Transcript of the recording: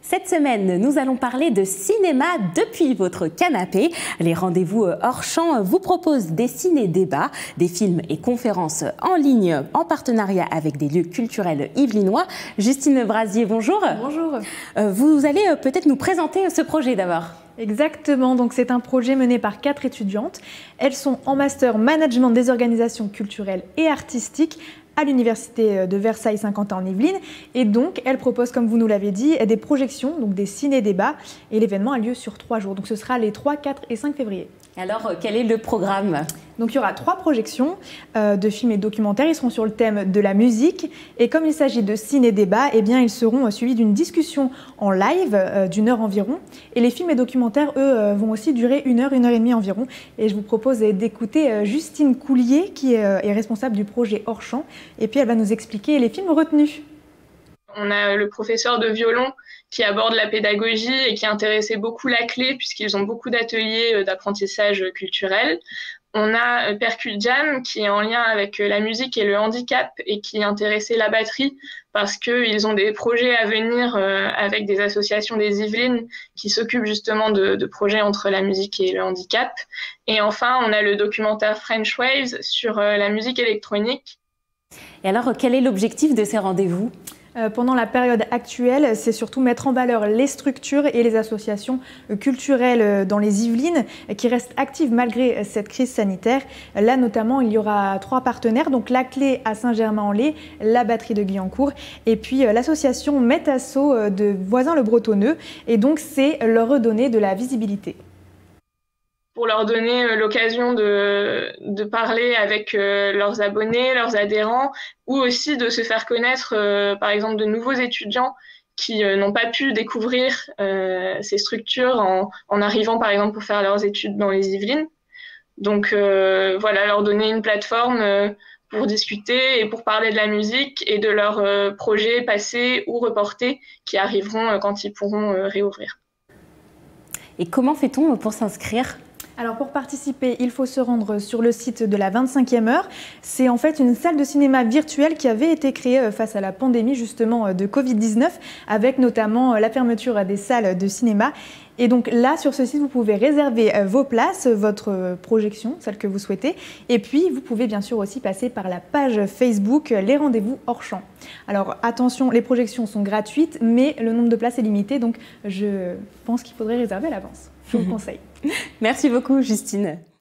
Cette semaine, nous allons parler de cinéma depuis votre canapé. Les rendez-vous hors champ vous proposent des ciné-débats, des films et conférences en ligne en partenariat avec des lieux culturels yvelinois. Justine Brasier, bonjour. Bonjour. Vous allez peut-être nous présenter ce projet d'abord. Exactement, donc c'est un projet mené par 4 étudiantes. Elles sont en master management des organisations culturelles et artistiques à l'université de Versailles-Saint-Quentin en Yvelines. Et donc, elles proposent, comme vous nous l'avez dit, des projections, donc des ciné-débats. Et l'événement a lieu sur 3 jours. Donc ce sera les 3, 4 et 5 février. Alors, quel est le programme ? Donc il y aura 3 projections de films et documentaires. Ils seront sur le thème de la musique. Et comme il s'agit de ciné-débats, eh bien, ils seront suivis d'une discussion en live d'1 heure environ. Et les films et documentaires, eux, vont aussi durer 1 heure, 1 heure et demie environ. Et je vous propose d'écouter Justine Coulier, qui est responsable du projet Hors Champ. Et puis elle va nous expliquer les films retenus. On a le professeur de violon qui aborde la pédagogie et qui intéressait beaucoup la clé puisqu'ils ont beaucoup d'ateliers d'apprentissage culturel. On a Percute Jam qui est en lien avec la musique et le handicap et qui intéressait la batterie parce qu'ils ont des projets à venir avec des associations des Yvelines qui s'occupent justement de projets entre la musique et le handicap. Et enfin, on a le documentaire French Waves sur la musique électronique. Et alors, quel est l'objectif de ces rendez-vous ? Pendant la période actuelle, c'est surtout mettre en valeur les structures et les associations culturelles dans les Yvelines qui restent actives malgré cette crise sanitaire. Là, notamment, il y aura 3 partenaires, donc la Clé à Saint-Germain-en-Laye, la Batterie de Guyancourt et puis l'association Metasso de Voisins-le-Bretonneux. Et donc, c'est leur redonner de la visibilité. Pour leur donner l'occasion de parler avec leurs abonnés, leurs adhérents, ou aussi de se faire connaître, par exemple, de nouveaux étudiants qui n'ont pas pu découvrir ces structures en arrivant, par exemple, pour faire leurs études dans les Yvelines. Donc voilà, leur donner une plateforme pour discuter et pour parler de la musique et de leurs projets passés ou reportés qui arriveront quand ils pourront réouvrir. Et comment fait-on pour s'inscrire ? Alors pour participer, il faut se rendre sur le site de la 25e heure. C'est en fait une salle de cinéma virtuelle qui avait été créée face à la pandémie justement de Covid-19 avec notamment la fermeture des salles de cinéma. Et donc là, sur ce site, vous pouvez réserver vos places, votre projection, celle que vous souhaitez. Et puis, vous pouvez bien sûr aussi passer par la page Facebook Les Rendez-vous Hors Champ. Alors attention, les projections sont gratuites, mais le nombre de places est limité. Donc je pense qu'il faudrait réserver à l'avance. Je vous le conseille. Merci beaucoup, Justine.